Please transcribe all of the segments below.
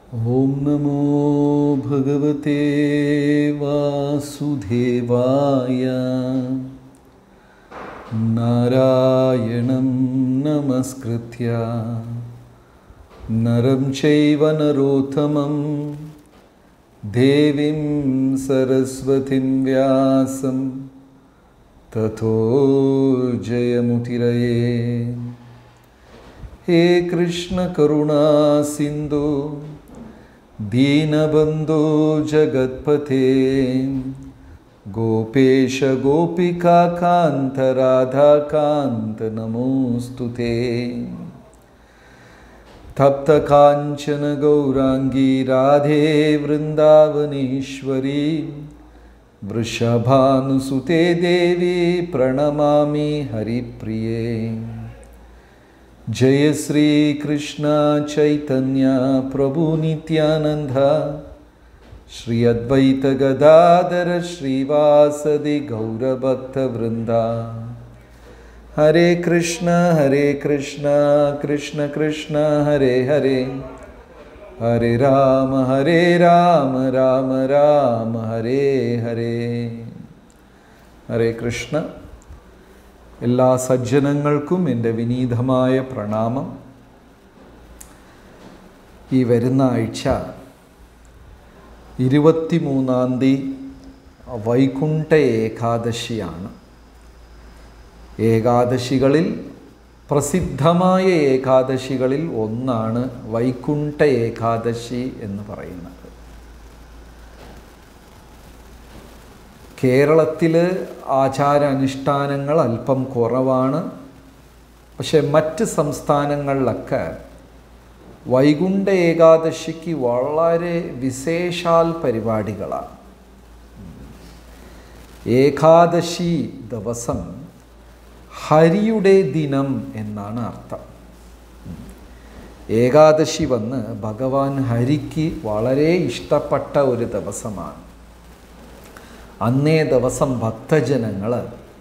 ओम नमो भगवते वासुदेवाय। नारायणं नमस्कृत्य नरं चैव नरोत्तमं देवीं सरस्वतीं व्यासं ततो जयमुदीरये। हे कृष्ण करुणा सिंधु दीनबंधो जगत्पते गोपेश गोपिका कांत राधा कांत नमोस्तुते। तप्त कांचन गौरांगी राधे वृंदावनेश्वरी वृषभानुसुते देवी प्रणमामि हरिप्रिये। जय श्री कृष्ण चैतन्य प्रभु नित्यानंद श्री अद्वैत गदाधर श्रीवासदि गौरभक्त वृंदा। हरे कृष्ण कृष्ण कृष्ण हरे हरे हरे राम राम राम हरे हरे। हरे कृष्ण। എല്ലാ സജ്ജനങ്ങൾക്കും എൻ്റെ വിനീതമായ പ്രണാമം. ഈ വരുന്ന ആഴ്ച 23-ാം തീയതി വൈകുണ്ഠ ഏകാദശിയാണ്. ഏകാദശികളിൽ പ്രസിദ്ധമായ ഏകാദശികളിൽ ഒന്നാണ് വൈകുണ്ഠ ഏകാദശി എന്ന് പറയുന്നത്. കേരളത്തിൽ ആചാരാനുഷ്ഠാനങ്ങൾ അല്പം കുറവാണ്. പക്ഷെ മറ്റ് സംസ്ഥാനങ്ങളിലൊക്കെ വൈകുണ്ഠ ഏകാദശിക്ക് വളരെ വിശേഷാൽ പരിപാടികളാണ്. ഏകാദശി ദിവസം ഹരിയുടെ ദിനം എന്നാണ് അർത്ഥം. ഏകാദശി വന്ന് ഭഗവാൻ ഹരിക്ക് വളരെ ഇഷ്ടപ്പെട്ട ഒരു ദിവസമാണ്. അന്നേ ദിവസം ഭക്തജനങ്ങൾ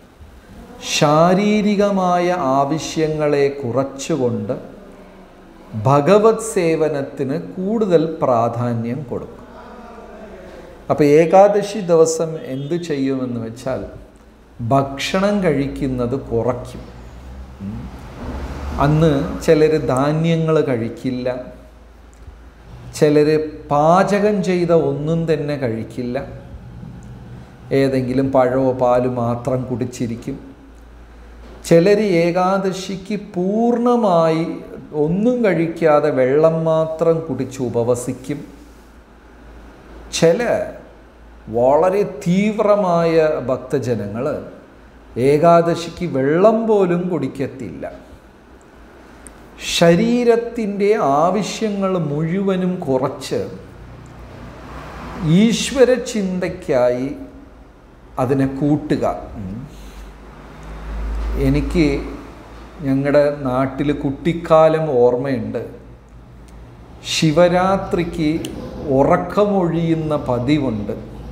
ശാരീരികമായ ആവശ്യങ്ങളെ കുറച്ചുകൊണ്ട് ഭഗവത് സേവനത്തിന് കൂടുതൽ പ്രാധാന്യം കൊടുക്കും. അപ്പോൾ ഏകാദശി ദിവസം എന്ത് ചെയ്യുമെന്ന് വെച്ചാൽ ഭക്ഷണം കഴിക്കുന്നത് കുറയ്ക്കും. അന്ന് ചിലർ ധാന്യങ്ങൾ കഴിക്കില്ല, ചിലർ പാചകം ചെയ്ത ഒന്നും തന്നെ കഴിക്കില്ല. ഏതെങ്കിലും പഴമോ പാല് മാത്രം കുടിച്ചിരിക്കും. ചിലർ ഏകാദശിക്ക് പൂർണ്ണമായി ഒന്നും കഴിക്കാതെ വെള്ളം മാത്രം കുടിച്ച് ഉപവസിക്കും. ചില വളരെ തീവ്രമായ ഭക്തജനങ്ങൾ ഏകാദശിക്ക് വെള്ളം പോലും കുടിക്കത്തില്ല. ശരീരത്തിൻ്റെ ആവശ്യങ്ങൾ മുഴുവനും കുറച്ച് ഈശ്വര ചിന്തയ്ക്കായി അതിനെ കൂട്ടുക. എനിക്ക് ഞങ്ങളുടെ നാട്ടിൽ കുട്ടിക്കാലം ഓർമ്മയുണ്ട്. ശിവരാത്രിക്ക് ഉറക്കമൊഴിയുന്ന പതിവുണ്ട്.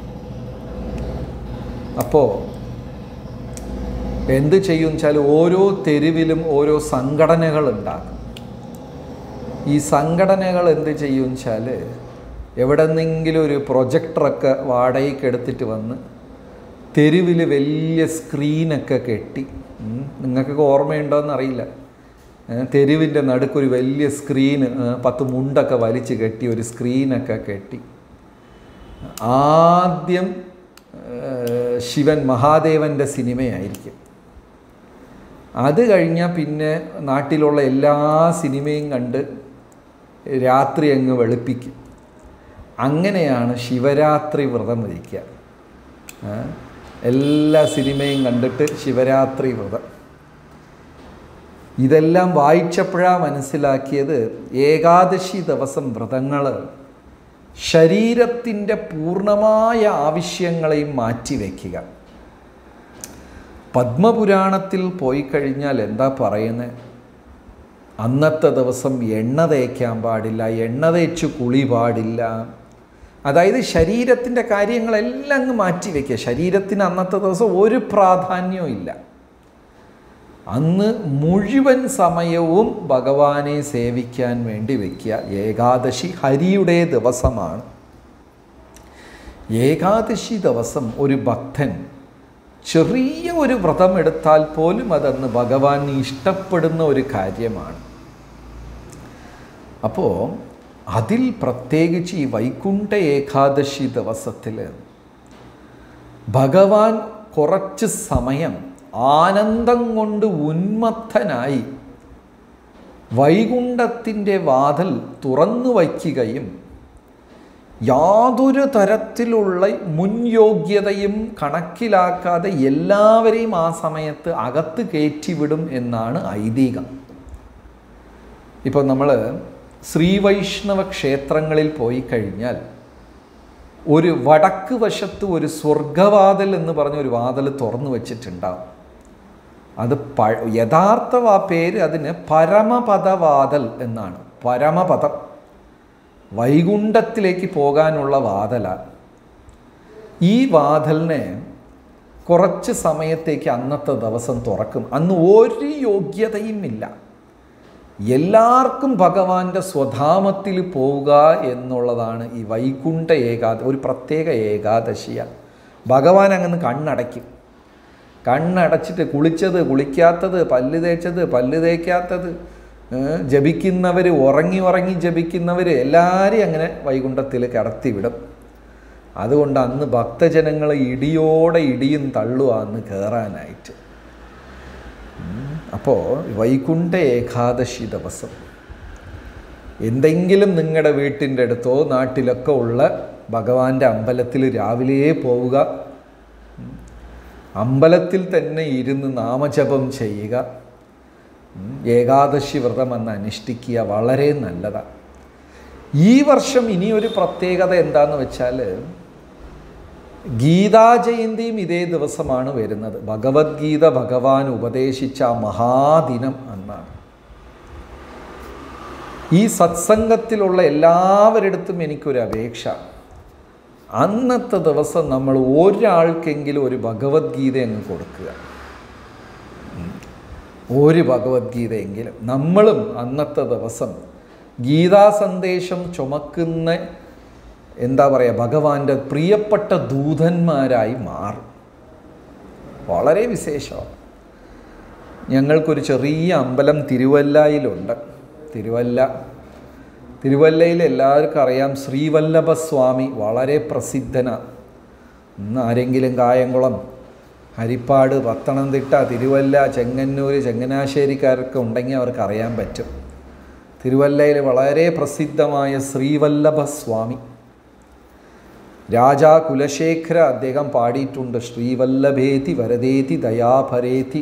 അപ്പോൾ എന്ത് ചെയ്യും വെച്ചാൽ ഓരോ തെരുവിലും ഓരോ സംഘടനകളുണ്ടാകും. ഈ സംഘടനകൾ എന്ത് ചെയ്യും വെച്ചാൽ എവിടെന്നെങ്കിലും ഒരു പ്രൊജക്ടറൊക്കെ വാടകയ്ക്ക് എടുത്തിട്ട് വന്ന് തെരുവിൽ വലിയ സ്ക്രീനൊക്കെ കെട്ടി, നിങ്ങൾക്കൊക്കെ ഓർമ്മയുണ്ടോയെന്ന് അറിയില്ല, തെരുവിൻ്റെ നടുക്കൊരു വലിയ സ്ക്രീന് 10 മുണ്ടൊക്കെ വലിച്ച് കെട്ടി ഒരു സ്ക്രീനൊക്കെ കെട്ടി ആദ്യം ശിവൻ മഹാദേവൻ്റെ സിനിമയായിരിക്കും. അത് കഴിഞ്ഞാൽ പിന്നെ നാട്ടിലുള്ള എല്ലാ സിനിമയും കണ്ട് രാത്രി അങ്ങ് വെളുപ്പിക്കും. അങ്ങനെയാണ് ശിവരാത്രി വ്രതം വരിക്കുക. എല്ലാ സിനിമയും കണ്ടിട്ട് ശിവരാത്രി വ്രതം. ഇതെല്ലാം വായിച്ചപ്പോഴാണ് മനസ്സിലാക്കിയത് ഏകാദശി ദിവസം വ്രതങ്ങൾ ശരീരത്തിൻ്റെ പൂർണ്ണമായ ആവശ്യങ്ങളെയും മാറ്റിവെക്കുക. പത്മപുരാണത്തിൽ പോയി കഴിഞ്ഞാൽ എന്താ പറയുന്നത്? അന്നത്തെ ദിവസം എണ്ണ തേക്കാൻ പാടില്ല, എണ്ണ തേച്ച് കുളി പാടില്ല. അതായത് ശരീരത്തിൻ്റെ കാര്യങ്ങളെല്ലാം അങ്ങ് മാറ്റിവെക്കുക. ശരീരത്തിന് അന്നത്തെ ദിവസം ഒരു പ്രാധാന്യവും ഇല്ല. അന്ന് മുഴുവൻ സമയവും ഭഗവാനെ സേവിക്കാൻ വേണ്ടി വയ്ക്കുക. ഏകാദശി ഹരിയുടെ ദിവസമാണ്. ഏകാദശി ദിവസം ഒരു ഭക്തൻ ചെറിയ ഒരു വ്രതം എടുത്താൽ പോലും അതന്ന് ഭഗവാന് ഇഷ്ടപ്പെടുന്ന ഒരു കാര്യമാണ്. അപ്പോൾ അതിൽ പ്രത്യേകിച്ച് ഈ വൈകുണ്ഠ ഏകാദശി ദിവസത്തിൽ ഭഗവാൻ കുറച്ച് സമയം ആനന്ദം കൊണ്ട് ഉന്മത്തനായി വൈകുണ്ഠത്തിൻ്റെ വാതിൽ തുറന്നു വയ്ക്കുകയും യാതൊരു തരത്തിലുള്ള മുൻയോഗ്യതയും കണക്കിലാക്കാതെ എല്ലാവരെയും ആ സമയത്ത് അകത്ത് കയറ്റിവിടും എന്നാണ് ഐതിഹ്യം. ഇപ്പോൾ നമ്മൾ ശ്രീവൈഷ്ണവ ക്ഷേത്രങ്ങളിൽ പോയി കഴിഞ്ഞാൽ ഒരു വടക്ക് വശത്ത് ഒരു സ്വർഗവാതിൽ എന്ന് പറഞ്ഞ ഒരു വാതിൽ തുറന്നു വച്ചിട്ടുണ്ടാവും. അത് യഥാർത്ഥ ആ പേര് അതിന് പരമപദവാതിൽ എന്നാണ്. പരമപദം വൈകുണ്ഠത്തിലേക്ക് പോകാനുള്ള വാതിലാണ്. ഈ വാതിലിനെ കുറച്ച് സമയത്തേക്ക് അന്നത്തെ ദിവസം തുറക്കും. അന്ന് ഒരു യോഗ്യതയും ഇല്ല. എല്ലാവർക്കും ഭഗവാന്റെ സ്വധാമത്തിൽ പോവുക എന്നുള്ളതാണ് ഈ വൈകുണ്ഠ ഒരു പ്രത്യേക ഏകാദശിയാണ്. ഭഗവാൻ അങ്ങനെ കണ്ണടയ്ക്കും. കണ്ണടച്ചിട്ട് കുളിച്ചത് കുളിക്കാത്തത്, പല്ല് തേച്ചത് പല്ല് തേക്കാത്തത്, ജപിക്കുന്നവർ ഉറങ്ങി ജപിക്കുന്നവർ എല്ലാവരെയും അങ്ങനെ വൈകുണ്ഠത്തിൽ കടത്തിവിടും. അതുകൊണ്ട് അന്ന് ഭക്തജനങ്ങൾ ഇടിയോടെ ഇടിയും തള്ളുവാന്ന് കയറാനായിട്ട്. അപ്പോൾ വൈകുണ്ഠ ഏകാദശി ദിവസം എന്തെങ്കിലും നിങ്ങളുടെ വീട്ടിൻ്റെ അടുത്തോ നാട്ടിലൊക്കെ ഉള്ള ഭഗവാന്റെ അമ്പലത്തിൽ രാവിലെ പോവുക. അമ്പലത്തിൽ തന്നെ ഇരുന്ന് നാമജപം ചെയ്യുക. ഏകാദശി വ്രതം അന്ന് അനുഷ്ഠിക്കുക. വളരെ നല്ലതാണ്. ഈ വർഷം ഇനിയൊരു പ്രത്യേകത എന്താണെന്ന് വെച്ചാൽ ഗീതാ ജയന്തിയും ഇതേ ദിവസമാണ് വരുന്നത്. ഭഗവത്ഗീത ഭഗവാൻ ഉപദേശിച്ച മഹാദിനം എന്നാണ്. ഈ സത്സംഗത്തിലുള്ള എല്ലാവരിടത്തും എനിക്കൊരു അപേക്ഷ, അന്നത്തെ ദിവസം നമ്മൾ ഒരാൾക്കെങ്കിലും ഒരു ഭഗവത്ഗീത അങ്ങ് കൊടുക്കുക. ഒരു ഭഗവത്ഗീതയെങ്കിലും നമ്മളും അന്നത്തെ ദിവസം ഗീതാ സന്ദേശം ചുമക്കുന്ന ഭഗവാന്റെ പ്രിയപ്പെട്ട ദൂതന്മാരായി മാറും. വളരെ വിശേഷമാണ്. ഞങ്ങൾക്കൊരു ചെറിയ അമ്പലം തിരുവല്ലയിലുണ്ട്. തിരുവല്ലയിൽ എല്ലാവർക്കും അറിയാം, ശ്രീവല്ലഭസ്വാമി വളരെ പ്രസിദ്ധനാണ്. ഇന്ന് ആരെങ്കിലും കായംകുളം, ഹരിപ്പാട്, പത്തനംതിട്ട, തിരുവല്ല, ചെങ്ങന്നൂർ, ചങ്ങനാശ്ശേരിക്കാരൊക്കെ ഉണ്ടെങ്കിൽ അവർക്ക് അറിയാൻ പറ്റും. തിരുവല്ലയിൽ വളരെ പ്രസിദ്ധമായ ശ്രീവല്ലഭസ്വാമി രാജാ കുലശേഖര അദ്ദേഹം പാടിയിട്ടുണ്ട്. ശ്രീവല്ലഭേതി വരദേതി ദയാഭരേതി.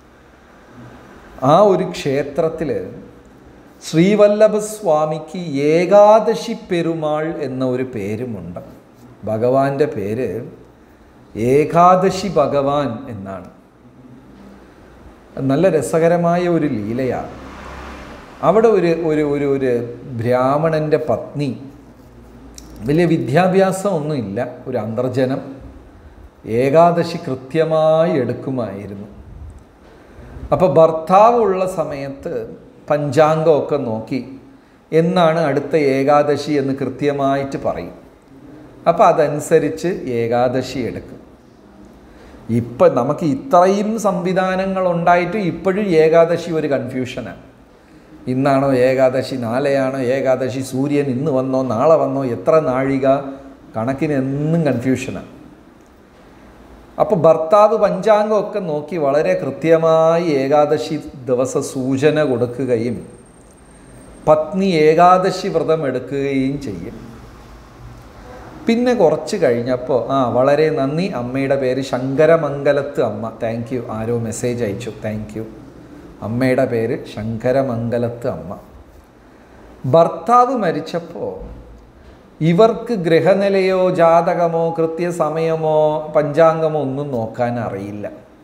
ആ ഒരു ക്ഷേത്രത്തിൽ ശ്രീവല്ലഭസ്വാമിക്ക് ഏകാദശി പെരുമാൾ എന്ന ഒരു പേരുമുണ്ട്. ഭഗവാന്റെ പേര് ഏകാദശി ഭഗവാൻ എന്നാണ്. നല്ല രസകരമായ ഒരു ലീലയാണ്. അവിടെ ഒരു ബ്രാഹ്മണൻ്റെ പത്നി, വലിയ വിദ്യാഭ്യാസമൊന്നുമില്ല, ഒരു അന്തർജനം, ഏകാദശി കൃത്യമായി എടുക്കുമായിരുന്നു. അപ്പോൾ ഭർത്താവ് ഉള്ള സമയത്ത് പഞ്ചാംഗമൊക്കെ നോക്കി എന്നാണ് അടുത്ത ഏകാദശി എന്ന് കൃത്യമായിട്ട് പറയും. അപ്പോൾ അതനുസരിച്ച് ഏകാദശി എടുക്കും. ഇപ്പം നമുക്ക് ഇത്രയും സംവിധാനങ്ങൾ ഉണ്ടായിട്ട് ഇപ്പോഴും ഏകാദശി ഒരു കൺഫ്യൂഷനാണ്. ഇന്നാണോ ഏകാദശി, നാളെയാണോ ഏകാദശി, സൂര്യൻ ഇന്ന് വന്നോ നാളെ വന്നോ, എത്ര നാഴിക കണക്കിന് എന്നും കൺഫ്യൂഷനാണ്. അപ്പോൾ ഭർത്താവ് പഞ്ചാംഗമൊക്കെ നോക്കി വളരെ കൃത്യമായി ഏകാദശി ദിവസ സൂചന കൊടുക്കുകയും പത്നി ഏകാദശി വ്രതം എടുക്കുകയും ചെയ്യും. പിന്നെ കുറച്ച് കഴിഞ്ഞപ്പോൾ വളരെ നന്ദി, അമ്മയുടെ പേര് ശങ്കരമംഗലത്ത് അമ്മ, താങ്ക് യു, ആരോ മെസ്സേജ് അയച്ചു, താങ്ക് യു. അമ്മയുടെ പേര് ശങ്കരമംഗലത്ത് അമ്മ. ഭർത്താവ് മരിച്ചപ്പോൾ ഇവർക്ക് ഗ്രഹനിലയോ ജാതകമോ കൃത്യസമയമോ പഞ്ചാംഗമോ ഒന്നും നോക്കാൻ അറിയില്ല.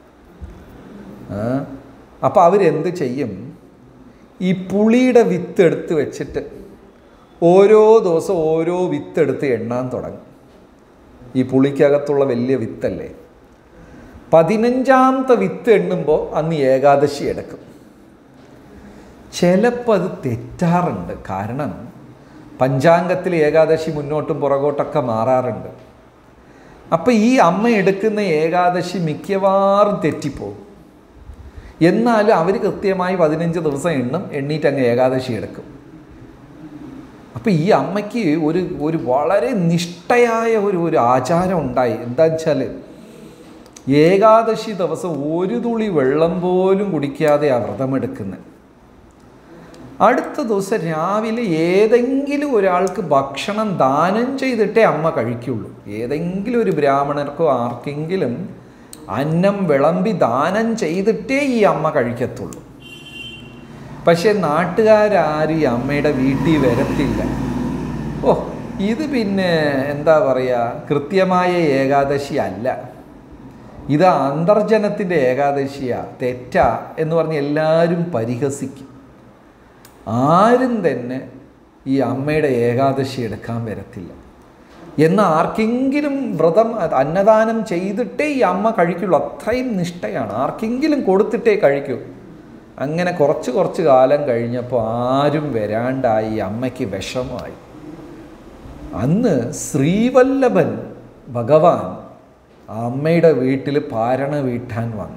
അപ്പോൾ അവരെന്ത് ചെയ്യും? ഈ പുളിയുടെ വിത്ത് എടുത്ത് വെച്ചിട്ട് ഓരോ ദിവസം ഓരോ വിത്തെടുത്ത് എണ്ണാൻ തുടങ്ങും. ഈ പുളിക്കകത്തുള്ള വലിയ വിത്തല്ലേ, 15ാമത്തെ വിത്ത് എണ്ണുമ്പോൾ അന്ന് ഏകാദശി എടുക്കും. ചിലപ്പോൾ അത് തെറ്റാറുണ്ട്. കാരണം പഞ്ചാംഗത്തിൽ ഏകാദശി മുന്നോട്ടും പുറകോട്ടൊക്കെ മാറാറുണ്ട്. അപ്പം ഈ അമ്മ എടുക്കുന്ന ഏകാദശി മിക്കവാറും തെറ്റിപ്പോകും. എന്നാലും അവർ കൃത്യമായി 15 ദിവസം എണ്ണീറ്റ് അങ്ങ് ഏകാദശി എടുക്കും. അപ്പം ഈ അമ്മയ്ക്ക് ഒരു വളരെ നിഷ്ഠയായ ഒരു ആചാരം ഉണ്ടായി. എന്താണെന്ന് വെച്ചാൽ ഏകാദശി ദിവസം ഒരു തുള്ളി വെള്ളം പോലും കുടിക്കാതെ ആ വ്രതമെടുക്കുന്നത്. അടുത്ത ദിവസം രാവിലെ ഏതെങ്കിലും ഒരാൾക്ക് ഭക്ഷണം ദാനം ചെയ്തിട്ടേ അമ്മ കഴിക്കുള്ളൂ. ഏതെങ്കിലും ഒരു ബ്രാഹ്മണർക്കോ ആർക്കെങ്കിലും അന്നം വിളമ്പി ദാനം ചെയ്തിട്ടേ ഈ അമ്മ കഴിക്കത്തുള്ളൂ. പക്ഷെ നാട്ടുകാരും ഈ അമ്മയുടെ വീട്ടിൽ വരത്തില്ല. ഇത് പിന്നെ എന്താ പറയുക, കൃത്യമായ ഏകാദശി അല്ല, ഇത് അന്തർജനത്തിൻ്റെ ഏകാദശിയാ, തെറ്റാ എന്ന് പറഞ്ഞ് എല്ലാവരും പരിഹസിക്കും. ആരും തന്നെ ഈ അമ്മയുടെ ഏകാദശി എടുക്കാൻ വരത്തില്ല. എന്നാൽ ആർക്കെങ്കിലും വ്രതം അന്നദാനം ചെയ്തിട്ടേ ഈ അമ്മ കഴിക്കുള്ളൂ. അത്രയും നിഷ്ഠയാണ്. ആർക്കെങ്കിലും കൊടുത്തിട്ടേ കഴിക്കൂ. അങ്ങനെ കുറച്ച് കാലം കഴിഞ്ഞപ്പോൾ ആരും വരാണ്ടായി. അമ്മയ്ക്ക് വിഷമമായി. അന്ന് ശ്രീവല്ലഭൻ ഭഗവാൻ അമ്മയുടെ വീട്ടിൽ പാരണ വീട്ടാൻ വന്നു.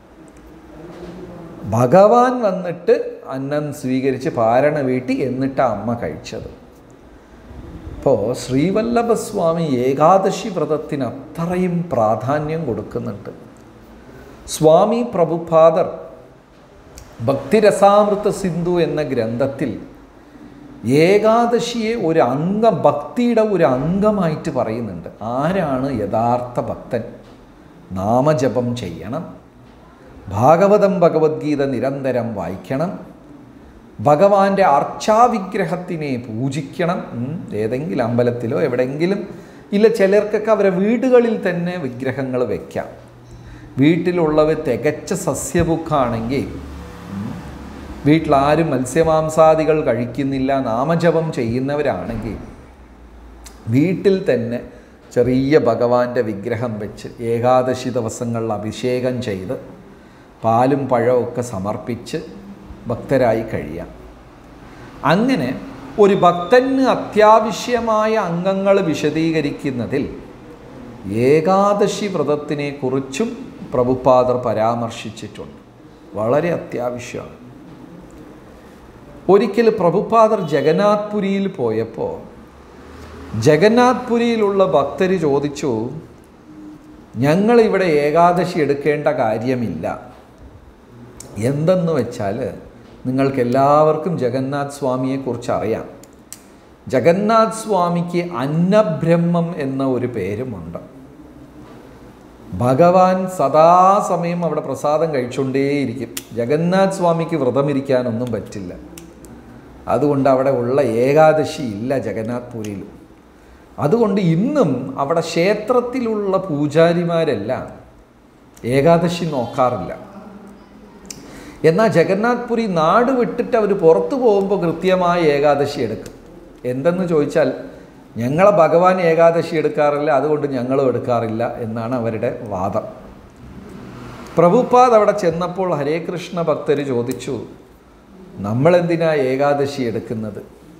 ഭഗവാൻ വന്നിട്ട് അന്നം സ്വീകരിച്ച് പാരണ വീട്ടി എന്നിട്ട് അമ്മ കഴിച്ചത്. അപ്പോൾ ശ്രീവല്ലഭസ്വാമി ഏകാദശി വ്രതത്തിന് അത്രയും പ്രാധാന്യം കൊടുക്കുന്നുണ്ട്. സ്വാമി പ്രഭുപാദർ ഭക്തിരസാമൃത സിന്ധു എന്ന ഗ്രന്ഥത്തിൽ ഏകാദശിയെ ഭക്തിയുടെ ഒരു അംഗമായിട്ട് പറയുന്നുണ്ട്. ആരാണ് യഥാർത്ഥ ഭക്തൻ? നാമജപം ചെയ്യണം, ഭാഗവതം ഭഗവത്ഗീത നിരന്തരം വായിക്കണം, ഭഗവാന്റെ അർച്ചാവിഗ്രഹത്തിനെ പൂജിക്കണം. ഏതെങ്കിലും അമ്പലത്തിലോ എവിടെയെങ്കിലും ഇല്ല, ചിലർക്കൊക്കെ അവരെ വീടുകളിൽ തന്നെ വിഗ്രഹങ്ങൾ വയ്ക്കാം. വീട്ടിലുള്ളവർ തികച്ച സസ്യഭുക്കാണെങ്കിൽ, വീട്ടിലാരും മത്സ്യമാംസാദികൾ കഴിക്കുന്നില്ല, നാമജപം ചെയ്യുന്നവരാണെങ്കിൽ വീട്ടിൽ തന്നെ ചെറിയ ഭഗവാന്റെ വിഗ്രഹം വെച്ച് ഏകാദശി ദിവസങ്ങളിൽ അഭിഷേകം ചെയ്ത് പാലും പഴമൊക്കെ സമർപ്പിച്ച് ഭക്തരായി കഴിയാം. അങ്ങനെ ഒരു ഭക്തന് അത്യാവശ്യമായ അംഗങ്ങൾ വിശദീകരിക്കുന്നതിൽ ഏകാദശി വ്രതത്തിനെക്കുറിച്ചും പ്രഭുപാദർ പരാമർശിച്ചിട്ടുണ്ട്. വളരെ അത്യാവശ്യമാണ്. ഒരിക്കൽ പ്രഭുപാദർ ജഗന്നാഥ്പുരിയിൽ പോയപ്പോൾ ജഗന്നാഥ്പുരിയിലുള്ള ഭക്തർ ചോദിച്ചു, ഞങ്ങളിവിടെ ഏകാദശി എടുക്കേണ്ട കാര്യമില്ല. എന്തെന്ന് വെച്ചാൽ നിങ്ങൾക്കെല്ലാവർക്കും ജഗന്നാഥ് സ്വാമിയെക്കുറിച്ച് അറിയാം. ജഗന്നാഥ് സ്വാമിക്ക് അന്നബ്രഹ്മം എന്ന ഒരു പേരുമുണ്ട്. ഭഗവാൻ സദാസമയം അവിടെ പ്രസാദം കഴിച്ചുകൊണ്ടേയിരിക്കും. ജഗന്നാഥ് സ്വാമിക്ക് വ്രതമിരിക്കാനൊന്നും പറ്റില്ല. അതുകൊണ്ട് അവിടെ ഉള്ള ഏകാദശി ഇല്ല ജഗന്നാഥ്പുരിയിൽ. അതുകൊണ്ട് ഇന്നും അവിടെ ക്ഷേത്രത്തിലുള്ള പൂജാരിമാരെല്ലാം ഏകാദശി നോക്കാറില്ല. എന്നാൽ ജഗന്നാഥ്പുരി നാട് വിട്ടിട്ട് അവർ പുറത്തു പോകുമ്പോൾ കൃത്യമായ ഏകാദശി എടുക്കും. എന്തെന്ന് ചോദിച്ചാൽ, ഞങ്ങളെ ഭഗവാൻ ഏകാദശി എടുക്കാറില്ല, അതുകൊണ്ട് ഞങ്ങളും എടുക്കാറില്ല എന്നാണ് അവരുടെ വാദം. പ്രഭുപാദ് അവിടെ ചെന്നപ്പോൾ ഹരേ കൃഷ്ണ ഭക്തർ ചോദിച്ചു, നമ്മളെന്തിനാ ഏകാദശി എടുക്കുന്നത്?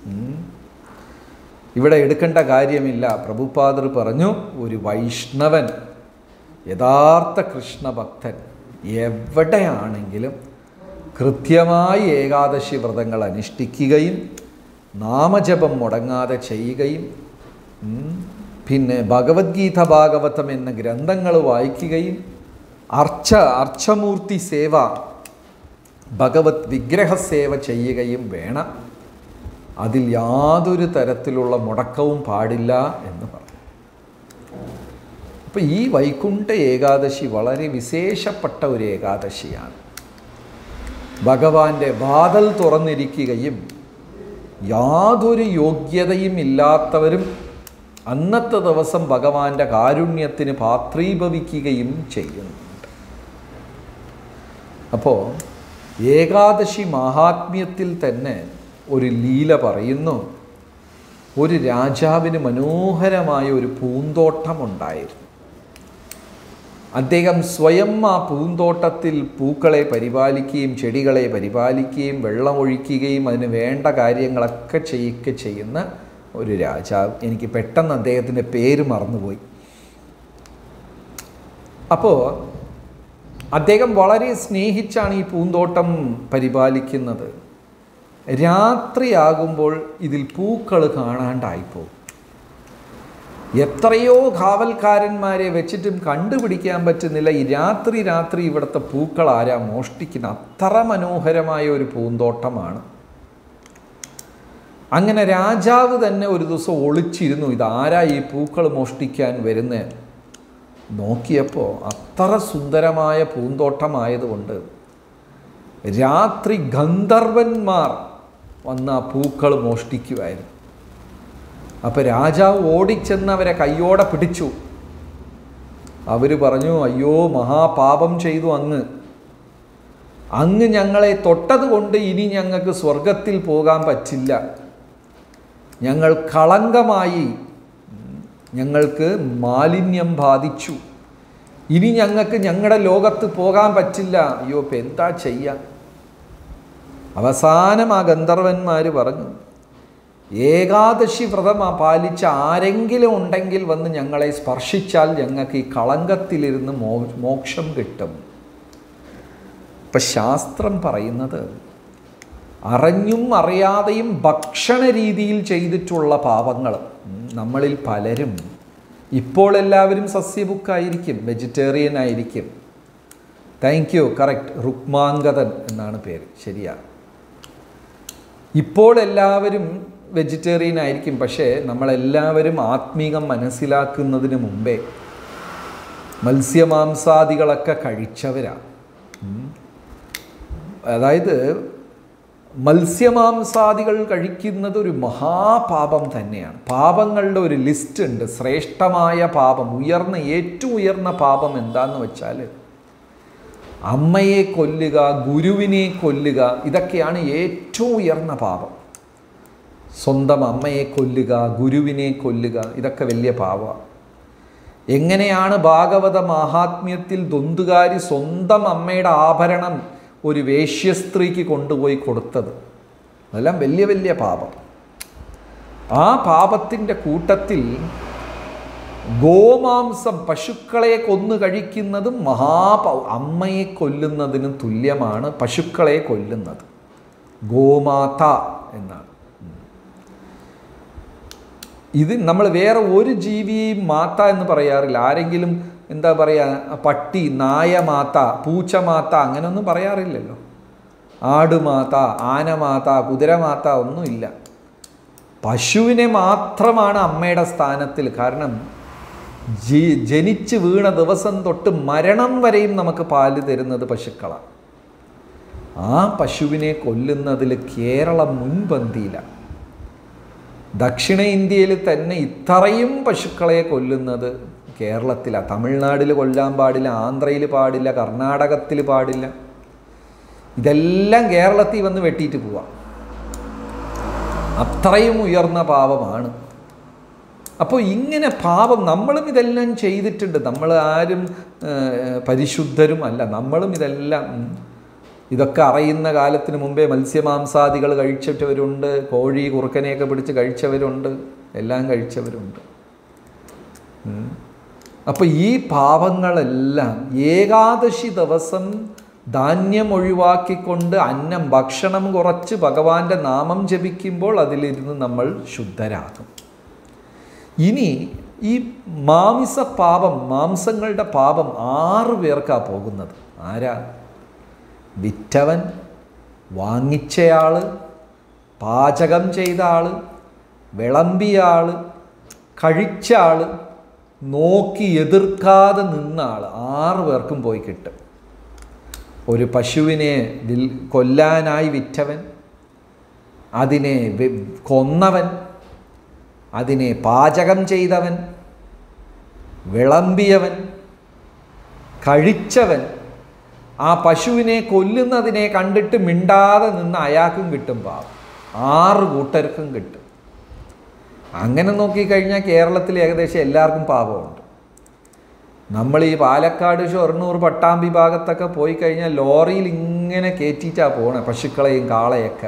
ഇവിടെ എടുക്കേണ്ട കാര്യമില്ല. പ്രഭുപാദർ പറഞ്ഞു, ഒരു വൈഷ്ണവൻ, യഥാർത്ഥ കൃഷ്ണഭക്തൻ എവിടെയാണെങ്കിലും കൃത്യമായി ഏകാദശി വ്രതങ്ങൾ അനുഷ്ഠിക്കുകയും നാമജപം മുടങ്ങാതെ ചെയ്യുകയും പിന്നെ ഭഗവത്ഗീത ഭാഗവതം എന്ന ഗ്രന്ഥങ്ങൾ വായിക്കുകയും അർച്ചമൂർത്തി സേവ, ഭഗവത് വിഗ്രഹ സേവ ചെയ്യുകയും വേണം. അതിൽ യാതൊരു തരത്തിലുള്ള മുടക്കവും പാടില്ല എന്ന് പറഞ്ഞു. അപ്പോൾ ഈ വൈകുണ്ഠ ഏകാദശി വളരെ വിശേഷപ്പെട്ട ഒരു ഏകാദശിയാണ്. ഭഗവാന്റെ വാതിൽ തുറന്നിരിക്കുകയും യാതൊരു യോഗ്യതയും ഇല്ലാത്തവരും അന്നത്തെ ദിവസം ഭഗവാന്റെ കാരുണ്യത്തിന് പാത്രീഭവിക്കുകയും ചെയ്യുന്നുണ്ട്. അപ്പോൾ ഏകാദശി മഹാത്മ്യത്തിൽ തന്നെ ഒരു ലീല പറയുന്നു. ഒരു രാജാവിന് മനോഹരമായ ഒരു പൂന്തോട്ടമുണ്ടായിരുന്നു. അദ്ദേഹം സ്വയം ആ പൂന്തോട്ടത്തിൽ പൂക്കളെ പരിപാലിക്കുകയും ചെടികളെ പരിപാലിക്കുകയും വെള്ളമൊഴിക്കുകയും അതിന് വേണ്ട കാര്യങ്ങളൊക്കെ ചെയ്യുന്ന ഒരു രാജാവ്. എനിക്ക് പെട്ടെന്ന് അദ്ദേഹത്തിൻ്റെ പേര് മറന്നുപോയി. അപ്പോൾ അദ്ദേഹം വളരെ സ്നേഹിച്ചാണ് ഈ പൂന്തോട്ടം പരിപാലിക്കുന്നത്. രാത്രിയാകുമ്പോൾ ഇതിൽ പൂക്കൾ കാണാണ്ടായിപ്പോകും. എത്രയോ കാവൽക്കാരന്മാരെ വെച്ചിട്ടും കണ്ടുപിടിക്കാൻ പറ്റുന്നില്ല ഈ രാത്രി ഇവിടുത്തെ പൂക്കൾ ആരാ മോഷ്ടിക്കുന്ന. അത്ര മനോഹരമായ ഒരു പൂന്തോട്ടമാണ്. അങ്ങനെ രാജാവ് തന്നെ ഒരു ദിവസം ഒളിച്ചിരുന്നു, ഇതാരാ ഈ പൂക്കൾ മോഷ്ടിക്കാൻ വരുന്നത്. നോക്കിയപ്പോൾ അത്ര സുന്ദരമായ പൂന്തോട്ടമായതുകൊണ്ട് രാത്രി ഗന്ധർവന്മാർ വന്ന് ആ പൂക്കൾ മോഷ്ടിക്കുമായിരുന്നു. അപ്പോൾ രാജാവ് ഓടിച്ചെന്ന് അവരെ കയ്യോടെ പിടിച്ചു. അവർ പറഞ്ഞു, അയ്യോ മഹാപാപം ചെയ്തു അങ്ങ് ഞങ്ങളെ തൊട്ടത് കൊണ്ട് ഇനി ഞങ്ങൾക്ക് സ്വർഗത്തിൽ പോകാൻ പറ്റില്ല. ഞങ്ങൾ കളങ്കമായി, ഞങ്ങൾക്ക് മാലിന്യം ബാധിച്ചു, ഇനി ഞങ്ങൾക്ക് ഞങ്ങളുടെ ലോകത്ത് പോകാൻ പറ്റില്ല. അയ്യോ ഇപ്പം എന്താ ചെയ്യുക? അവസാനം ആ ഗന്ധർവന്മാർ പറഞ്ഞു, ഏകാദശി വ്രതം പാലിച്ച ആരെങ്കിലും ഉണ്ടെങ്കിൽ വന്ന് ഞങ്ങളെ സ്പർശിച്ചാൽ ഞങ്ങൾക്ക് ഈ കളങ്കത്തിലിരുന്ന് മോക്ഷം കിട്ടും. ഇപ്പം ശാസ്ത്രം പറയുന്നത് അറിഞ്ഞും അറിയാതെയും ഭക്ഷണ രീതിയിൽ ചെയ്തിട്ടുള്ള പാപങ്ങൾ നമ്മളിൽ പലരും, ഇപ്പോൾ എല്ലാവരും സസ്യബുക്കായിരിക്കും, വെജിറ്റേറിയൻ ആയിരിക്കും. താങ്ക് യു, കറക്റ്റ്, രുക്മാംഗതൻ എന്നാണ് പേര്, ശരിയാണ്. ഇപ്പോൾ എല്ലാവരും വെജിറ്റേറിയൻ ആയിരിക്കും. പക്ഷേ നമ്മളെല്ലാവരും ആത്മീകം മനസ്സിലാക്കുന്നതിന് മുമ്പേ മത്സ്യമാംസാദികളൊക്കെ കഴിച്ചവരാണ്. അതായത് മത്സ്യമാംസാദികൾ കഴിക്കുന്നത് ഒരു മഹാപാപം തന്നെയാണ്. പാപങ്ങളുടെ ഒരു ലിസ്റ്റ് ഉണ്ട്. ശ്രേഷ്ഠമായ പാപം, ഏറ്റവും ഉയർന്ന പാപം എന്താണെന്ന് വെച്ചാൽ അമ്മയെ കൊല്ലുക, ഗുരുവിനെ കൊല്ലുക. ഇതൊക്കെയാണ് ഏറ്റവും ഉയർന്ന പാപം. സ്വന്തം അമ്മയെ കൊല്ലുക, ഗുരുവിനെ കൊല്ലുക, ഇതൊക്കെ വലിയ പാപമാണ്. എങ്ങനെയാണ് ഭാഗവത മാഹാത്മ്യത്തിൽ ദൊന്തുകാരി സ്വന്തം അമ്മയുടെ ആഭരണം ഒരു വേശ്യസ്ത്രീക്ക് കൊണ്ടുപോയി കൊടുത്തത്, അതെല്ലാം വലിയ വലിയ പാപം. ആ പാപത്തിൻ്റെ കൂട്ടത്തിൽ ഗോമാംസം, പശുക്കളെ കൊന്നു കഴിക്കുന്നതും അമ്മയെ കൊല്ലുന്നതിന് തുല്യമാണ് പശുക്കളെ കൊല്ലുന്നത്. ഗോമാത എന്നാണ്. ഇത് നമ്മൾ വേറെ ഒരു ജീവിയെയും മാത എന്ന് പറയാറില്ല. ആരെങ്കിലും എന്താ പറയുക, പട്ടി, നായ മാത, പൂച്ച മാത അങ്ങനെയൊന്നും പറയാറില്ലല്ലോ. ആടുമാത, ആനമാത, കുതിരമാത ഒന്നുമില്ല. പശുവിനെ മാത്രമാണ് അമ്മയുടെ സ്ഥാനത്തിൽ. കാരണം ജനിച്ച് വീണ ദിവസം തൊട്ട് മരണം വരെയും നമുക്ക് പാല് തരുന്നത് പശുക്കളാണ്. ആ പശുവിനെ കൊല്ലുന്നതിൽ കേരളം മുൻപന്തിയിലാണ്. ദക്ഷിണേന്ത്യയിൽ തന്നെ ഇത്രയും പശുക്കളെ കൊല്ലുന്നത് കേരളത്തിലാണ്. തമിഴ്നാട്ടിൽ കൊല്ലാൻ പാടില്ല, ആന്ധ്രയിൽ പാടില്ല, കർണാടകത്തിൽ പാടില്ല. ഇതെല്ലാം കേരളത്തിൽ വന്ന് വെട്ടിയിട്ട് പോവാം. അത്രയും ഉയർന്ന പാപമാണ്. അപ്പോൾ ഇങ്ങനെ പാപം നമ്മളും ഇതെല്ലാം ചെയ്തിട്ടുണ്ട്. നമ്മൾ ആരും പരിശുദ്ധരും അല്ല. നമ്മളും ഇതൊക്കെ അറിയുന്ന കാലത്തിന് മുമ്പേ മത്സ്യമാംസാദികൾ കഴിച്ചിട്ടവരുണ്ട്, കോഴി കുറുക്കനെയൊക്കെ പിടിച്ച് കഴിച്ചവരുണ്ട്, എല്ലാം കഴിച്ചവരുണ്ട്. അപ്പോൾ ഈ പാപങ്ങളെല്ലാം ഏകാദശി ദിവസം ധാന്യം ഒഴിവാക്കിക്കൊണ്ട് ഭക്ഷണം കുറച്ച് ഭഗവാന്റെ നാമം ജപിക്കുമ്പോൾ അതിലിരുന്ന് നമ്മൾ ശുദ്ധരാകും. ഇനി ഈ മാംസങ്ങളുടെ പാപം 6 പേർക്കാണ് പോകുന്നത്. ആരാ? വിറ്റവൻ, വാങ്ങിച്ചയാൾ, പാചകം ചെയ്ത ആൾ, വിളമ്പിയ ആൾ, കഴിച്ച ആൾ, നോക്കി എതിർക്കാതെ നിന്ന ആൾ, 6 പേർക്കും പോയി കിട്ടും. ഒരു പശുവിനെ കൊല്ലാനായി വിറ്റവൻ, അതിനെ കൊന്നവൻ, അതിനെ പാചകം ചെയ്തവൻ, വിളമ്പിയവൻ, കഴിച്ചവൻ, ആ പശുവിനെ കൊല്ലുന്നതിനെ കണ്ടിട്ട് മിണ്ടാതെ നിന്ന് അയാൾക്കും കിട്ടും പാപം. 6 കൂട്ടർക്കും കിട്ടും. അങ്ങനെ നോക്കിക്കഴിഞ്ഞാൽ കേരളത്തിൽ ഏകദേശം എല്ലാവർക്കും പാപമുണ്ട്. നമ്മൾ ഈ പാലക്കാട് ഷൊർണൂർ പട്ടാമ്പി ഭാഗത്തൊക്കെ പോയി കഴിഞ്ഞാൽ ലോറിയിൽ ഇങ്ങനെ കയറ്റിയിട്ടാണ് പോകണേ പശുക്കളെയും കാളയൊക്കെ.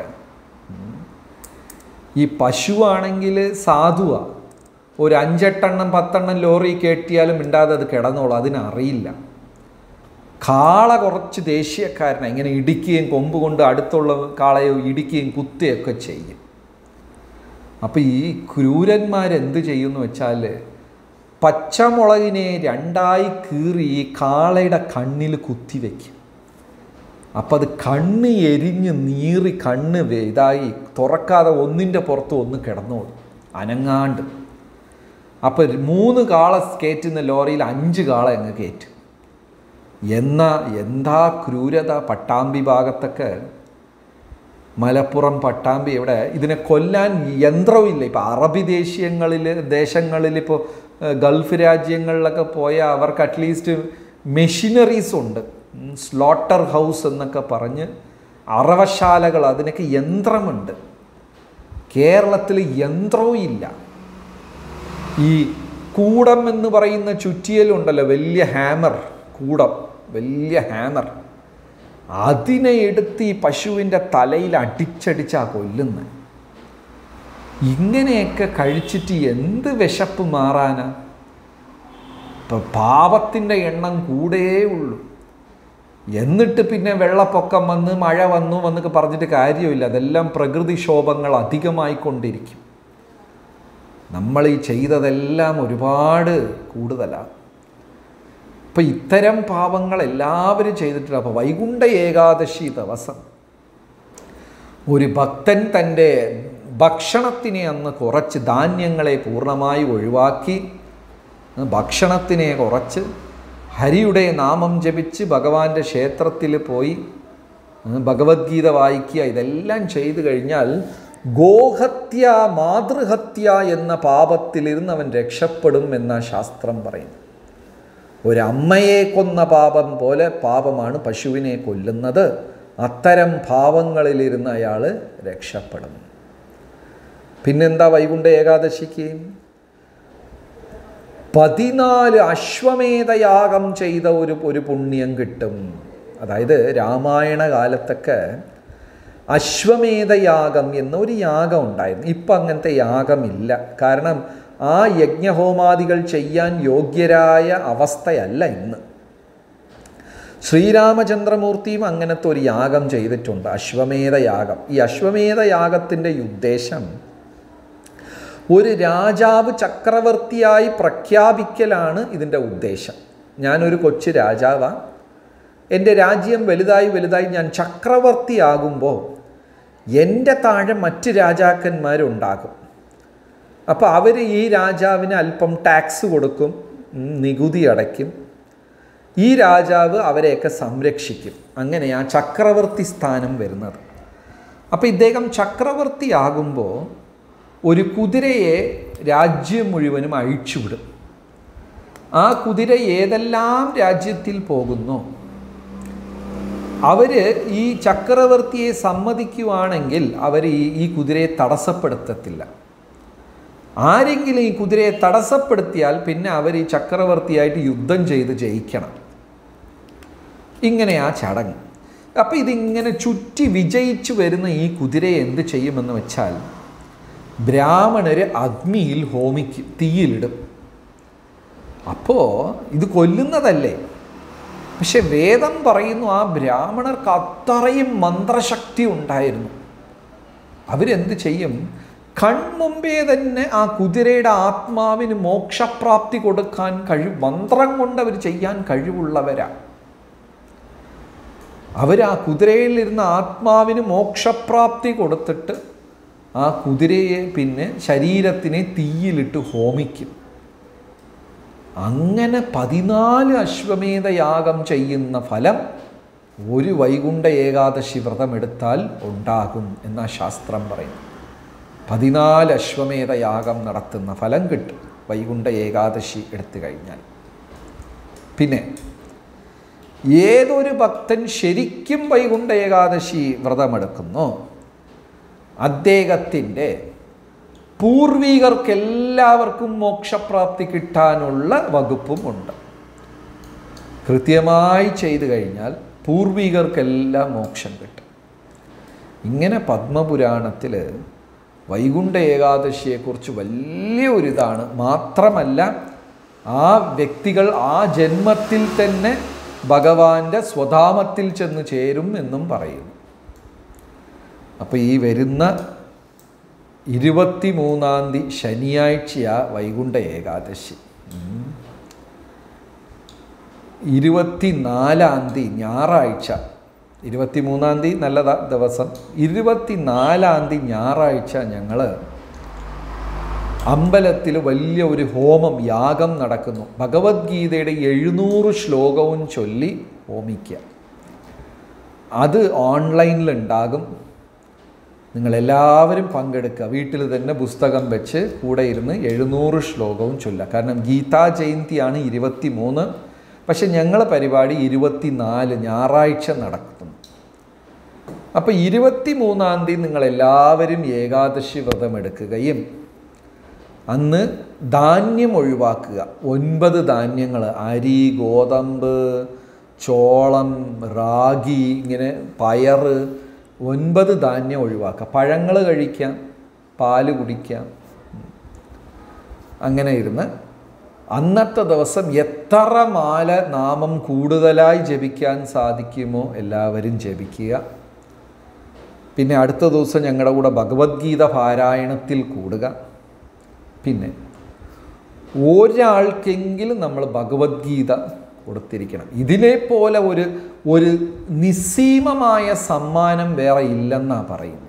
ഈ പശുവാണെങ്കിൽ സാധുവാണ്, ഒരു 5-8 10 ലോറി കയറ്റിയാലും മിണ്ടാതെ അത് കിടന്നോളൂ, അതിനറിയില്ല. കാള കുറച്ച് ദേശീയക്കാരനാണ്, ഇങ്ങനെ ഇടിക്കുകയും കൊമ്പ് കൊണ്ട് അടുത്തുള്ള കാളയെ ഇടിക്കുകയും കുത്തുകയൊക്കെ ചെയ്യും. അപ്പോൾ ഈ ക്രൂരന്മാരെന്ത് ചെയ്യുമെന്ന് വെച്ചാൽ പച്ചമുളകിനെ 2ആയി കീറി ഈ കാളയുടെ കണ്ണിൽ കുത്തിവെക്കും. അപ്പം അത് കണ്ണ് എരിഞ്ഞ് നീറി കണ്ണ് ഇതായി തുറക്കാതെ ഒന്നിൻ്റെ പുറത്ത് ഒന്ന് കിടന്നോളും അനങ്ങാണ്ട്. അപ്പം 3 കാള കയറ്റുന്ന ലോറിയിൽ 5 കാള അങ്ങ് കയറ്റും. എന്താ ക്രൂരത! പട്ടാമ്പി ഭാഗത്തൊക്കെ, മലപ്പുറം പട്ടാമ്പി, ഇവിടെ ഇതിനെ കൊല്ലാൻ യന്ത്രമില്ല. ഇപ്പോൾ അറബി ദേശങ്ങളിൽ ഇപ്പോൾ ഗൾഫ് രാജ്യങ്ങളിലൊക്കെ പോയാൽ അവർക്ക് അറ്റ്ലീസ്റ്റ് മെഷീനറീസ് ഉണ്ട്, സ്ലോട്ടർ ഹൗസ് എന്നൊക്കെ പറഞ്ഞ് അറവശാലകൾ, അതിനൊക്കെ യന്ത്രമുണ്ട്. കേരളത്തിൽ യന്ത്രവും ഇല്ല. ഈ കൂടം എന്ന് പറയുന്ന ചുറ്റിയലുണ്ടല്ലോ, വലിയ ഹാമർ, കൂടം, വലിയ ഹാമർ, അതിനെ എടുത്ത് ഈ പശുവിൻ്റെ തലയിൽ അടിച്ചടിച്ചാണ് കൊല്ലുന്നത്. ഇങ്ങനെയൊക്കെ കഴിച്ചിട്ട് എന്ത് വിശപ്പ് മാറാനാ? ഇപ്പം പാപത്തിൻ്റെ എണ്ണം കൂടേ ഉള്ളൂ. എന്നിട്ട് പിന്നെ വെള്ളപ്പൊക്കം വന്ന് മഴ വന്നു എന്നൊക്കെ പറഞ്ഞിട്ട് കാര്യമില്ല. അതെല്ലാം പ്രകൃതിക്ഷോഭങ്ങൾ അധികമായിക്കൊണ്ടിരിക്കും. നമ്മൾ ഈ ചെയ്തതെല്ലാം ഒരുപാട് കൂടുതലാണ്. ഇപ്പം ഇത്തരം പാപങ്ങൾ എല്ലാവരും ചെയ്തിട്ടില്ല. അപ്പോൾ വൈകുണ്ഠ ഏകാദശി ദിവസം ഒരു ഭക്തൻ തൻ്റെ ഭക്ഷണത്തിനെ അന്ന് കുറച്ച് ധാന്യങ്ങളെ പൂർണ്ണമായി ഒഴിവാക്കി ഭക്ഷണത്തിനെ കുറച്ച് ഹരിയുടെ നാമം ജപിച്ച് ഭഗവാന്റെ ക്ഷേത്രത്തിൽ പോയി ഭഗവത്ഗീത വായിക്കുക, ഇതെല്ലാം ചെയ്തു കഴിഞ്ഞാൽ ഗോഹത്യ മാതൃഹത്യ എന്ന പാപത്തിലിരുന്ന് അവൻ രക്ഷപ്പെടും എന്ന ശാസ്ത്രം പറയുന്നു. ഒരമ്മയെ കൊന്ന പാപം പോലെ പാപമാണ് പശുവിനെ കൊല്ലുന്നത്. അത്തരം പാപങ്ങളിലിരുന്ന് അയാൾ രക്ഷപ്പെടും. പിന്നെന്താ വൈകുണ്ഠ ഏകാദശിക്ക്? 14 അശ്വമേധയാഗം ചെയ്ത ഒരു പുണ്യം കിട്ടും. അതായത് രാമായണ കാലത്തൊക്കെ അശ്വമേധയാഗം എന്ന ഒരു യാഗം ഉണ്ടായിരുന്നു. ഇപ്പം അങ്ങനത്തെ യാഗമില്ല. കാരണം ആ യജ്ഞഹോമാദികൾ ചെയ്യാൻ യോഗ്യരായ അവസ്ഥയല്ല ഇന്ന്. ശ്രീരാമചന്ദ്രമൂർത്തിയും അങ്ങനത്തെ ഒരു യാഗം ചെയ്തിട്ടുണ്ട്, അശ്വമേധയാഗം. ഈ അശ്വമേധയാഗത്തിൻ്റെ ഉദ്ദേശം ഒരു രാജാവ് ചക്രവർത്തിയായി പ്രഖ്യാപിക്കലാണ് ഇതിൻ്റെ ഉദ്ദേശം. ഞാനൊരു കൊച്ചു രാജാവാണ്, എൻ്റെ രാജ്യം വലുതായി ഞാൻ ചക്രവർത്തിയാകുമ്പോൾ എൻ്റെ താഴെ മറ്റ് രാജാക്കന്മാരുണ്ടാകും. അപ്പോൾ അവർ ഈ രാജാവിന് അല്പം ടാക്സ് കൊടുക്കും, നികുതി അടയ്ക്കും. ഈ രാജാവ് അവരെയൊക്കെ സംരക്ഷിക്കും. അങ്ങനെയാ ചക്രവർത്തി സ്ഥാനം വരുന്നത്. അപ്പോൾ ഇദ്ദേഹം ചക്രവർത്തിയാകുമ്പോൾ ഒരു കുതിരയെ രാജ്യം മുഴുവനും അഴിച്ചുവിടും. ആ കുതിര ഏതെല്ലാം രാജ്യത്തിൽ പോകുന്നു അവർ ഈ ചക്രവർത്തിയെ സമ്മതിക്കുവാണെങ്കിൽ അവർ ഈ കുതിരയെ തടസ്സപ്പെടുത്തത്തില്ല. ആരെങ്കിലും ഈ കുതിരയെ തടസ്സപ്പെടുത്തിയാൽ പിന്നെ അവർ ഈ ചക്രവർത്തിയായിട്ട് യുദ്ധം ചെയ്ത് ജയിക്കണം. ഇങ്ങനെയാ ചടങ്ങ്. അപ്പോൾ ഇതിങ്ങനെ ചുറ്റി വിജയിച്ചു വരുന്ന ഈ കുതിരയെ എന്ത് ചെയ്യുമെന്ന് വെച്ചാൽ ബ്രാഹ്മണർ അഗ്നിയിൽ ഹോമിക്കും, തീയിലിടും. അപ്പോൾ ഇത് കൊല്ലുന്നതല്ലേ, പക്ഷെ വേദം പറയുന്നു ആ ബ്രാഹ്മണർക്ക് അത്രയും മന്ത്രശക്തി ഉണ്ടായിരുന്നു. അവരെന്ത് ചെയ്യും? കൺമുമ്പേ തന്നെ ആ കുതിരയുടെ ആത്മാവിന് മോക്ഷപ്രാപ്തി കൊടുക്കാൻ മന്ത്രം കൊണ്ട് അവർ ചെയ്യാൻ കഴിവുള്ളവരാ. അവർ ആ കുതിരയിലിരുന്ന ആത്മാവിന് മോക്ഷപ്രാപ്തി കൊടുത്തിട്ട് ആ കുതിരയെ പിന്നെ ശരീരത്തിനെ തീയിലിട്ട് ഹോമിക്കും. അങ്ങനെ 14 അശ്വമേധയാഗം ചെയ്യുന്ന ഫലം ഒരു വൈകുണ്ഠ ഏകാദശി വ്രതമെടുത്താൽ ഉണ്ടാകും എന്നാ ശാസ്ത്രം പറയുന്നു. 14 അശ്വമേധയാഗം നടത്തുന്ന ഫലം കിട്ടും വൈകുണ്ഠ ഏകാദശി എടുത്തു കഴിഞ്ഞാൽ. പിന്നെ ഏതൊരു ഭക്തൻ ശരിക്കും വൈകുണ്ഠ ഏകാദശി വ്രതമെടുക്കുന്നോ അദ്ദേഹത്തിൻ്റെ പൂർവികർക്കെല്ലാവർക്കും മോക്ഷപ്രാപ്തി കിട്ടാനുള്ള വകുപ്പും ഉണ്ട്. കൃത്യമായി ചെയ്തു കഴിഞ്ഞാൽ പൂർവികർക്കെല്ലാം മോക്ഷം കിട്ടും. ഇങ്ങനെ പത്മപുരാണത്തിൽ വൈകുണ്ഠ ഏകാദശിയെക്കുറിച്ച് വലിയൊരിതാണ്. മാത്രമല്ല ആ വ്യക്തികൾ ആ ജന്മത്തിൽ തന്നെ ഭഗവാന്റെ സ്വധാമത്തിൽ ചെന്ന് ചേരും എന്നും പറയുന്നു. അപ്പോൾ ഈ വരുന്ന 23-ാം തീയതി ശനിയാഴ്ചയാ വൈകുണ്ഠ ഏകാദശി. 24-ാം തീയതി ഞായറാഴ്ച, 23-ാം തീയതി നല്ല ദിവസം, 24-ാം തീയതി ഞായറാഴ്ച ഞങ്ങൾ അമ്പലത്തിൽ വലിയ ഒരു ഹോമം, യാഗം നടക്കുന്നു. ഭഗവത്ഗീതയുടെ 700 ശ്ലോകവും ചൊല്ലി ഹോമിക്കുക. അത് ഓൺലൈനിലുണ്ടാകും. നിങ്ങളെല്ലാവരും പങ്കെടുക്കുക. വീട്ടിൽ തന്നെ പുസ്തകം വെച്ച് കൂടെ ഇരുന്ന് 700 ശ്ലോകവും ചൊല്ലുക. കാരണം ഗീതാ ജയന്തിയാണ് 23, പക്ഷെ ഞങ്ങളെ പരിപാടി 24 ഞായറാഴ്ച നടക്കുന്നു. അപ്പോൾ 23-ാം തീയതി നിങ്ങളെല്ലാവരും ഏകാദശി വ്രതം എടുക്കുകയും അന്ന് ധാന്യം ഒഴിവാക്കുക. 9 ധാന്യങ്ങൾ, അരി, ഗോതമ്പ്, ചോളം, റാഗി, ഇങ്ങനെ പയറ്, 9 ധാന്യം ഒഴിവാക്കുക. പഴങ്ങൾ കഴിക്കാം, പാല് കുടിക്കാം. അങ്ങനെ ഇരുന്ന് അന്നത്തെ ദിവസം എത്ര മാല നാമം കൂടുതലായി ജപിക്കാൻ സാധിക്കുമോ എല്ലാവരും ജപിക്കുക. പിന്നെ അടുത്ത ദിവസം ഞങ്ങളുടെ കൂടെ ഭഗവത്ഗീത പാരായണത്തിൽ കൂടുക. പിന്നെ ഒരാൾക്കെങ്കിലും നമ്മൾ ഭഗവത്ഗീത കൊടുത്തിരിക്കണം. ഇതിനെപ്പോലെ ഒരു നിസ്സീമമായ സമ്മാനം വേറെ ഇല്ലെന്നാണ് പറയുന്നത്.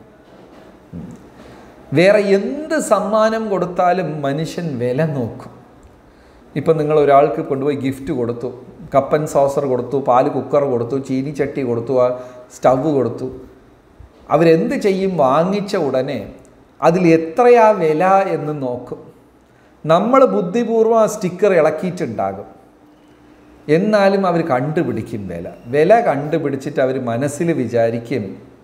വേറെ എന്ത് സമ്മാനം കൊടുത്താലും മനുഷ്യൻ വില നോക്കും. ഇപ്പം നിങ്ങൾ ഒരാൾക്ക് കൊണ്ടുപോയി ഗിഫ്റ്റ് കൊടുത്തു, കപ്പൻ സോസർ കൊടുത്തു, പാല് കുക്കർ കൊടുത്തു, ചീനിച്ചട്ടി കൊടുത്തു, സ്റ്റവ് കൊടുത്തു. അവരെന്ത് ചെയ്യും? വാങ്ങിച്ച ഉടനെ അതിൽ എത്രയാ വില എന്ന് നോക്കും. നമ്മൾ ബുദ്ധിപൂർവ്വം ആ സ്റ്റിക്കർ ഇളക്കിയിട്ടുണ്ടാകും. എന്നാലും അവർ കണ്ടുപിടിക്കും വില കണ്ടുപിടിച്ചിട്ട് അവർ മനസ്സിൽ വിചാരിക്കും,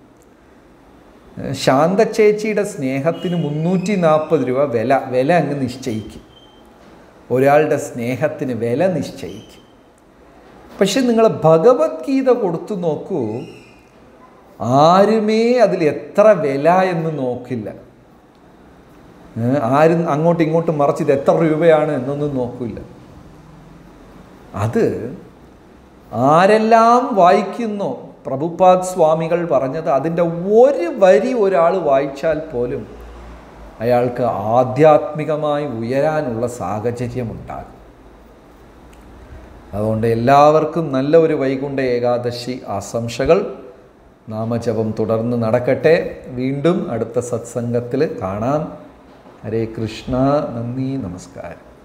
ശാന്തച്ചേച്ചിയുടെ സ്നേഹത്തിന് 340 രൂപ വില അങ്ങ് നിശ്ചയിക്കും. ഒരാളുടെ സ്നേഹത്തിന് വില നിശ്ചയിക്കും. പക്ഷെ നിങ്ങൾ ഭഗവത്ഗീത കൊടുത്തു നോക്കൂ, ആരുമേ അതിൽ എത്ര വില എന്ന് നോക്കില്ല. ആരും അങ്ങോട്ടും ഇങ്ങോട്ടും മറിച്ച് ഇത് എത്ര രൂപയാണ് എന്നൊന്നും നോക്കില്ല. അത് ആരെല്ലാം വായിക്കുന്നോ, പ്രഭുപാദ് സ്വാമികൾ പറഞ്ഞത്, അതിൻ്റെ ഒരു വരി ഒരാൾ വായിച്ചാൽ പോലും അയാൾക്ക് ആധ്യാത്മികമായി ഉയരാനുള്ള സാഹചര്യമുണ്ടാകും. അതുകൊണ്ട് എല്ലാവർക്കും നല്ല ഒരു വൈകുണ്ഠ ഏകാദശി ആശംസകൾ. നാമജപം തുടർന്ന് നടക്കട്ടെ. വീണ്ടും അടുത്ത സത്സംഗത്തിൽ കാണാം. ഹരേ കൃഷ്ണ. നന്ദി, നമസ്കാരം.